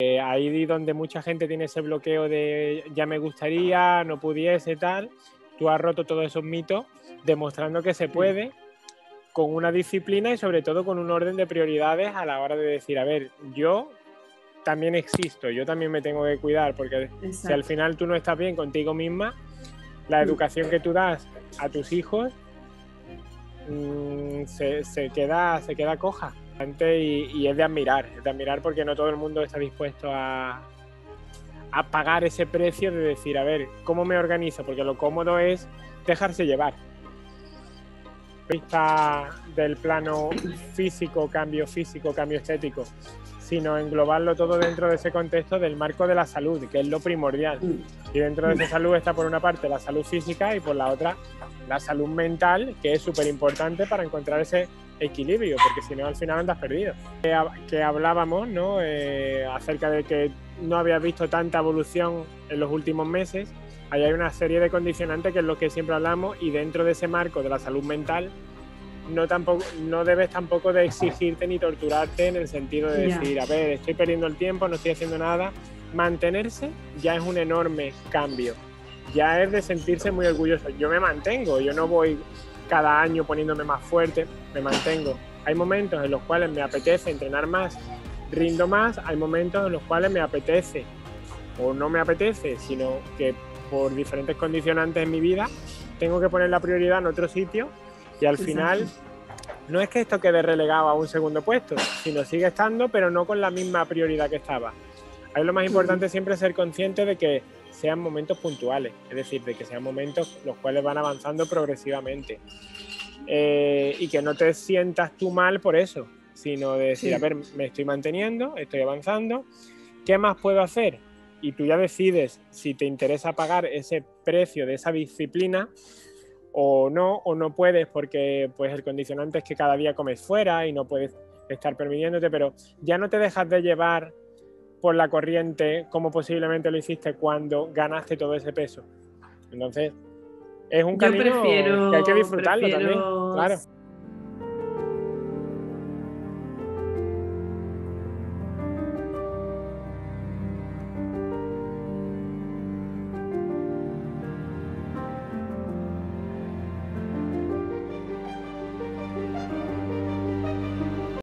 Ahí donde mucha gente tiene ese bloqueo de ya me gustaría, no pudiese, tal, tú has roto todos esos mitos demostrando que se puede con una disciplina y sobre todo con un orden de prioridades a la hora de decir, a ver, yo también existo, yo también me tengo que cuidar, porque si al final tú no estás bien contigo misma, la educación que tú das a tus hijos se queda coja. Y es de admirar porque no todo el mundo está dispuesto a pagar ese precio de decir, a ver, ¿cómo me organizo? Porque lo cómodo es dejarse llevar. Vista del plano físico, cambio estético, sino englobarlo todo dentro de ese contexto del marco de la salud, que es lo primordial. Y dentro de esa salud está por una parte la salud física y por la otra la salud mental, que es súper importante para encontrar ese equilibrio, porque si no al final andas perdido. Que hablábamos, ¿no? Acerca de que no habías visto tanta evolución en los últimos meses. Ahí hay una serie de condicionantes que es lo que siempre hablamos, y dentro de ese marco de la salud mental no debes tampoco de exigirte ni torturarte en el sentido de decir, a ver, estoy perdiendo el tiempo, no estoy haciendo nada. Mantenerse ya es un enorme cambio, ya es de sentirse muy orgulloso. Yo me mantengo, yo no voy cada año poniéndome más fuerte, me mantengo. Hay momentos en los cuales me apetece entrenar más, rindo más, hay momentos en los cuales me apetece o no me apetece, sino que por diferentes condicionantes en mi vida tengo que poner la prioridad en otro sitio, y al final no es que esto quede relegado a un segundo puesto, sino sigue estando, pero no con la misma prioridad que estaba. Ahí lo más importante siempre es ser consciente de que sean momentos puntuales, es decir, de que sean momentos los cuales van avanzando progresivamente, y que no te sientas tú mal por eso, sino de decir, a ver, me estoy manteniendo, estoy avanzando, ¿qué más puedo hacer? Y tú ya decides si te interesa pagar ese precio de esa disciplina o no puedes, porque pues el condicionante es que cada día comes fuera y no puedes estar permitiéndote, pero ya no te dejas de llevar por la corriente como posiblemente lo hiciste cuando ganaste todo ese peso. Entonces, es un camino que hay que disfrutarlo también, claro.